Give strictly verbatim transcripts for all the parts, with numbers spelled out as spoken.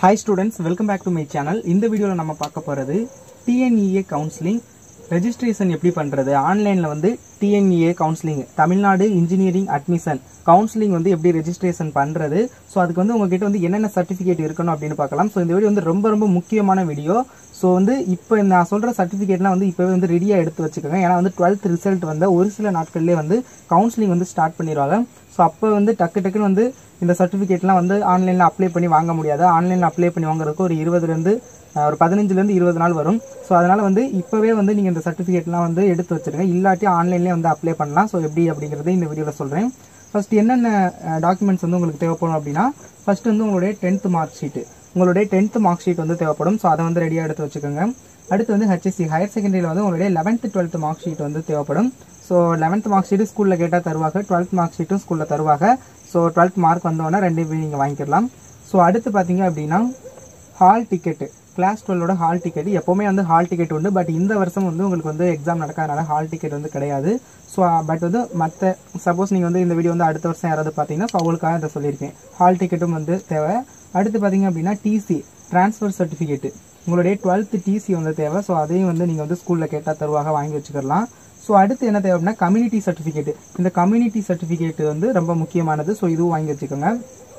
Hi students, welcome back to my channel. In the video நம்ம பார்க்க போறது T N E A counseling registration எப்படி பண்றது ஆன்லைன்ல வந்து T N E A counseling Tamil Nadu engineering admission counselling வந்து எப்படி ரெஜிஸ்ட்ரேஷன் பண்றது சோ அதுக்கு வந்து உங்ககிட்ட வந்து என்னென்ன சர்டிபிகேட் இருக்கணும் அப்படினு பார்க்கலாம் சோ இந்த வீடியோ வந்து ரொம்ப ரொம்ப முக்கியமான வீடியோ சோ வந்து இப்போ நான் சொல்ற சர்டிபிகேட்லாம் வந்து இப்பவே வந்து ரெடியா எடுத்து வச்சுக்கோங்க ஏனா வந்து twelfth ரிசல்ட் வந்த ஒரு சில நாட்கள்லயே வந்து கவுன்சிலிங் வந்து ஸ்டார்ட் பண்ணிடுவாங்க சோ அப்ப வந்து டக்கு டக்குன்னு வந்து இந்த சர்டிபிகேட்லாம் வந்து ஆன்லைன்ல அப்ளை பண்ணி வாங்க முடியாது ஆன்லைன்ல அப்ளை பண்ணி வாங்குறதுக்கு ஒரு இருபது ல இருந்து ஒரு பதினைந்து ல இருந்து இருபது நாள் வரும் சோ அதனால வந்து இப்பவே வந்து நீங்க இந்த சர்டிபிகேட்லாம் வந்து எடுத்து வச்சிருங்க இல்லாட்டி ஆன்லைன்லயே வந்து அப்ளை பண்ணலாம் சோ எப்படி அப்படிங்கறதை இந்த வீடியோல சொல்றேன் ஃபர்ஸ்ட் என்னென்ன டாக்குமெண்ட்ஸ் வந்து உங்களுக்கு தேவைப்படும் அப்படினா ஃபர்ஸ்ட் வந்து உங்களுடைய tenth மார்க் ஷீட் உங்களுடைய tenth மார்க் ஷீட் வந்து தேவைப்படும் சோ அதை வந்து ரெடியா எடுத்து வச்சுக்கோங்க அடுத்து வந்து H S C ஹையர் செகண்டரியில வந்து உங்களுடைய eleventh twelfth மார்க் ஷீட் வந்து தேவைப்படும் சோ eleventh மார்க் ஷீட் ஸ்கூல்ல கேட்டா தருவாங்க twelfth மார்க் ஷீட்டும் ஸ்கூல்ல தருவாங்க சோ twelfth மார்க் வந்தோனா ரெண்டையும் நீங்க வாங்கிக்கலாம் சோ அடுத்து பாத்தீங்க அப்படினா ஹால் டிக்கெட் கிளாஸ் twelve ஓட ஹால் டிக்கெட் எப்பவுமே வந்து ஹால் டிக்கெட் உண்டு பட் இந்த வருஷம் வந்து உங்களுக்கு வந்து எக்ஸாம் நடக்காதனால ஹால் டிக்கெட் வந்து கிடையாது சோ பட் வந்து மத்த சப்போஸ் நீங்க வந்து இந்த வீடியோ வந்து அடுத்த வருஷம் யாராவது பாத்தீங்கன்னா சோ அவங்களுக்காக இத சொல்லிருக்கேன் ஹால் டிக்கெட்டும் வந்து தேவை அடுத்து பாத்தீங்க அப்படினா T C ட்ரான்ஸ்ஃபர் சர்டிபிகேட் உங்களுடைய twelfth T C வந்து தேவை சோ அதையும் வந்து நீங்க வந்து ஸ்கூல்ல கேட்டா தருவாங்க வாங்கி வச்சுக்கலாம் சோ அடுத்து என்ன தேவை அப்படினா கம்யூனிட்டி சர்டிபிகேட் இந்த கம்யூனிட்டி சர்டிபிகேட் வந்து ரொம்ப முக்கியமானது சோ இதுவும் வாங்கி வச்சுக்கோங்க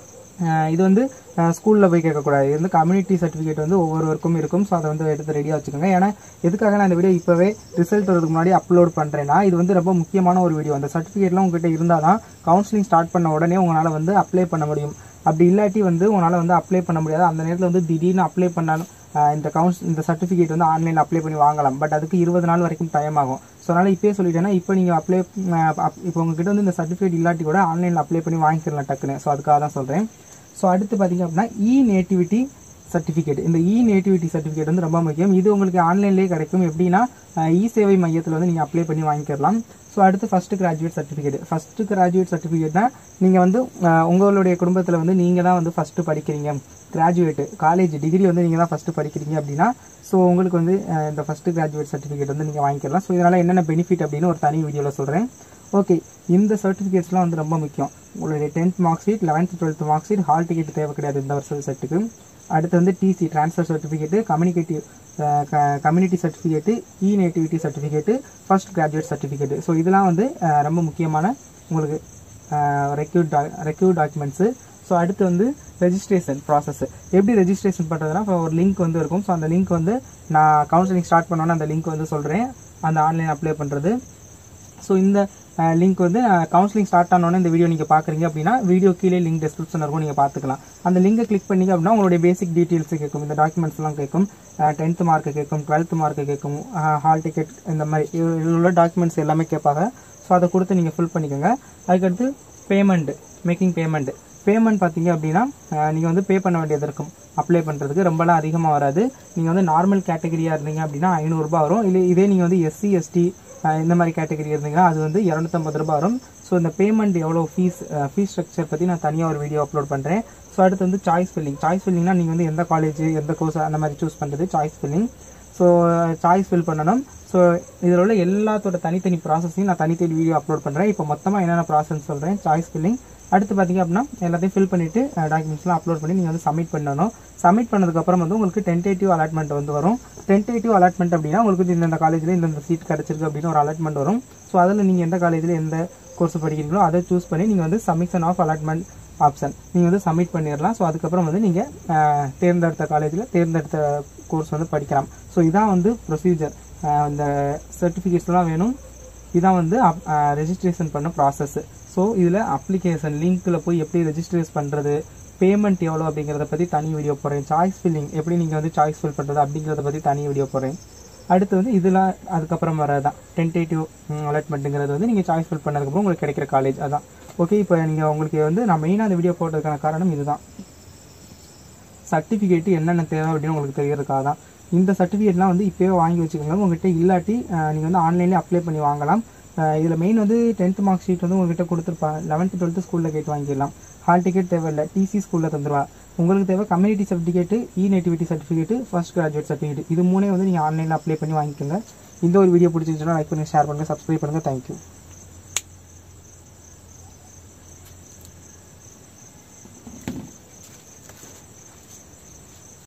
இது வந்து ஸ்கூல்ல போய் கேட்க கூடாது இந்த கம்யூனிட்டி சர்டிபிகேட் வந்து ஒவ்வொருவருக்கும் இருக்கும் சோ அதை வந்து எடுத்து ரெடியா வச்சுக்கோங்க ஏனா எதுக்காக நான் இந்த வீடியோ இப்பவே ரிசல்ட் வரதுக்கு முன்னாடி அப்லோட் பண்றேன்னா இது வந்து ரொம்ப முக்கியமான ஒரு வீடியோ அந்த சர்டிபிகேட்லாம் உங்ககிட்ட இருந்தாதான் கவுன்சிலிங் ஸ்டார்ட் பண்ண உடனே உங்களால வந்து அப்ளை பண்ண முடியும் அப்படி இல்லாட்டி வந்து உங்களால வந்து அப்ளை பண்ண முடியாது அந்த நேரத்துல வந்து திடீர்னு அப்ளை பண்ணாலும் இந்த கவுன்ஸ் இந்த சர்டிபிகேட் வந்து ஆன்லைன்ல அப்ளை பண்ணி வாங்கலாம் பட் அதுக்கு இருபது நாள் வரைக்கும் டைம் ஆகும் சோ அதனால இப்பவே சொல்லிட்டேன்னா இப்போ நீங்க அப்ளை இப்போ உங்ககிட்ட வந்து இந்த சர்டிபிகேட் இல்லாட்டி கூட ஆன்லைன்ல அப்ளை பண்ணி வாங்கிக்கலாம் டக்குன்னு சோ அதுக்காக தான் சொல்றேன் சோ அடுத்து பாத்தீங்க அப்படினா இ நேட்டிவிட்டி சர்டிபிகேட் இந்த இ நேட்டிவிட்டி சர்டிபிகேட் வந்து ரொம்ப முக்கியம் இது உங்களுக்கு ஆன்லைன்லயே கிடைக்கும் எப்படினா இ சேவை மையத்துல வந்து நீங்க அப்ளை பண்ணி வாங்கிக்கலாம் சோ அடுத்து first graduate certificate first graduate சர்டிபிகேட்னா நீங்க வந்து உங்களுடைய குடும்பத்துல வந்து நீங்க தான் வந்து ஃபர்ஸ்ட் படிக்கிறீங்க கிராஜுவேட் காலேஜ் டிகிரி வந்து நீங்க தான் ஃபர்ஸ்ட் படிக்கிறீங்க அப்படினா சோ உங்களுக்கு வந்து இந்த ஃபர்ஸ்ட் கிராஜுவேட் சர்டிபிகேட் வந்து நீங்க வாங்கிக்கலாம் சோ இதனால என்னென்ன பெனிஃபிட் அப்படினு ஒரு தனி வீடியோல சொல்றேன் ஓகே இந்த சர்டிபிகேட்ஸ்லாம் வந்து ரொம்ப முக்கியம் உங்களுடைய tenth mark sheet eleventh twelfth mark sheet hall ticket தேவை கிடையாது இந்த வருஷ செட்டுக்கு அடுத்து வந்து T C transfer certificate communicative community certificate இ nativity certificate first graduate certificate so இதெல்லாம் வந்து ரொம்ப முக்கியமான உங்களுக்கு ரெக்யூர்ட் ரெக்யூர்ட் டாக்குமெண்ட்ஸ் சோ அடுத்து வந்து ரெஜிஸ்ட்ரேஷன் ப்ராசஸ் எப்படி ரெஜிஸ்ட்ரேஷன் பண்றதுனா ஒரு லிங்க் வந்து இருக்கும் சோ அந்த லிங்க் வந்து நான் கவுன்சிலிங் ஸ்டார்ட் பண்ணோன்னா அந்த லிங்க் வந்து சொல்றேன் அந்த ஆன்லைன் அப்ளை பண்றது சோ இந்த லிங்க் வந்து கவுன்சிலிங் ஸ்டார்ட் ஆனோனே இந்த வீடியோ நீங்க பாக்குறீங்க அப்படினா வீடியோ கீழே லிங்க் டிஸ்கிரிப்ஷன்ல இருக்கும் நீங்க பாத்துக்கலாம் அந்த லிங்கை கிளிக் பண்ணீங்க அப்படினா உங்களுடைய பேசிக் டீடைல்ஸ் கேட்கும் இந்த டாக்குமெண்ட்ஸ் எல்லாம் கேட்கும் tenth மார்க் கேட்கும் twelfth மார்க் கேட்கும் ஹால் டிக்கெட் இந்த மாதிரி உள்ள டாக்குமெண்ட்ஸ் எல்லாமே கேட்பாங்க சோ அதை கொடுத்து நீங்க ஃபில் பண்ணிக்கோங்க அதுக்கு அடுத்து பேமெண்ட் மேக்கிங் பேமெண்ட் பேமெண்ட் பாத்தீங்க அப்படினா நீங்க வந்து பே பண்ண வேண்டியது இருக்கும் அப்ளை பண்றதுக்கு ரொம்பலாம் அதிகமா வராது நீங்க வந்து நார்மல் கேட்டகரியா இருந்தீங்க அப்படினா ஐநூறு ரூபாய் வரும் இல்ல இதே நீங்க வந்து S C S T இந்த மாதிரி கேட்டகரி இருந்தீங்கன்னா அது வந்து இருநூற்று ஐம்பது ரூபாய் வரும் சோ இந்த பேமெண்ட் எவ்வளவு ஃபீஸ் ஃபீஸ் ஸ்ட்ரக்சர் பத்தி நான் தனியா ஒரு வீடியோ அப்லோட் பண்றேன் சோ அடுத்து வந்து சாய்ஸ் ஃபில்லிங் சாய்ஸ் ஃபில்லிங்னா நீங்க வந்து எந்த காலேஜ் எந்த கோர்ஸ் அந்த மாதிரி சூஸ் பண்றது choice filling so choice fill பண்ணனும் சோ இதுல உள்ள எல்லாத்தோட தனித்தனி ப்ராசஸையும் நான் தனித்தனி வீடியோ அப்லோட் பண்றேன் இப்போ மொத்தமா என்னென்ன ப்ராசஸ் சொல்றேன் சாய்ஸ் ஃபில்லிங் அடுத்து பாத்தீங்க அப்படினா எல்லாத்தையும் ஃபில் பண்ணிட்டு டாக்குமெண்ட்ஸ்லாம் அப்லோட் பண்ணி நீங்க வந்து சப்மிட் பண்ணனும் சப்மிட் பண்ணதுக்கு அப்புறம் வந்து உங்களுக்கு டென்டேட்டிவ் அலாட்மெண்ட் வந்து வரும் டென்டேட்டிவ் அலாட்மெண்ட் அப்படினா உங்களுக்கு இந்த காலேஜ்ல இந்த சீட் கிடைச்சிருக்கு அப்படின ஒரு அலாட்மெண்ட் வரும் சோ அதுல நீங்க எந்த காலேஜ்ல எந்த கோர்ஸ் படிக்கிறீங்களோ அதை சூஸ் பண்ணி நீங்க வந்து சப்மிஷன் ஆஃப் அலாட்மெண்ட் ஆப்ஷன் நீங்க வந்து சப்மிட் பண்ணிரலாம் சோ அதுக்கு அப்புறம் வந்து நீங்க தேர்ந்தெடுத்த காலேஜ்ல தேர்ந்தெடுத்த கோர்ஸ் வந்து படிக்கலாம் சோ இதான் வந்து ப்ரொசீஜர் இந்த சர்டிபிகேட்ஸ்லாம் வேணும் இதான் வந்து ரெஜிஸ்ட்ரேஷன் பண்ண ப்ராசஸ் சோ இதுல அப்ளிகேஷன் லிங்க்ல போய் எப்படி ரெஜிஸ்ட்ரேட் பண்றது பேமெண்ட் எவ்வளவு அப்படிங்கறத பத்தி தனி வீடியோ போறேன் சாய்ஸ் ஃபில்லிங் எப்படி நீங்க வந்து சாய்ஸ் ஃபில் பண்றது அப்படிங்கறத பத்தி தனி வீடியோ போறேன் அடுத்து வந்து இதுல அதுக்கு அப்புறம் வரதான் டென்டேட்டிவ் அலாட்மெண்ட்ங்கிறது வந்து நீங்க சாய்ஸ் ஃபில் பண்ணதுக்கு அப்புறம் உங்களுக்கு கிடைக்கிற காலேஜ் அதான் ஓகே இப்போ நீங்க உங்களுக்கு வந்து நான் மெயினா இந்த வீடியோ போட்டதுக்கான காரணம் இதுதான் சர்டிபிகேட் என்னென்ன தேவை அப்படின்னு உங்களுக்கு தெரியறதுக்காக தான் இந்த சர்டிபிகேட்லாம் வந்து இப்பவே வாங்கி வச்சுக்கோங்க உங்ககிட்ட இல்லாட்டி நீங்க வந்து ஆன்லைன்ல அப்ளை பண்ணி வாங்கலாம் இதுல மெயின் வந்து tenth மார்க் ஷீட் வந்து உங்ககிட்ட கொடுத்துருப்பாங்க eleventh twelfth ஸ்கூல்ல கேட்டு வாங்கிடலாம் ஹால் டிக்கெட் தேவையில்லை T C ஸ்கூல்ல தந்துருவா உங்களுக்கு தேவை கம்யூனிட்டி சர்டிபிகேட் இ nativity certificate first graduate certificate இது மூணே வந்து நீங்க ஆன்லைன்ல அப்ளை பண்ணி வாங்கிக்கோங்க இந்த ஒரு வீடியோ பிடிச்சிருந்துச்சுன்னா லைக் பண்ணுங்க ஷேர் பண்ணுங்க சப்ஸ்கிரைப் பண்ணுங்க தேங்க்யூ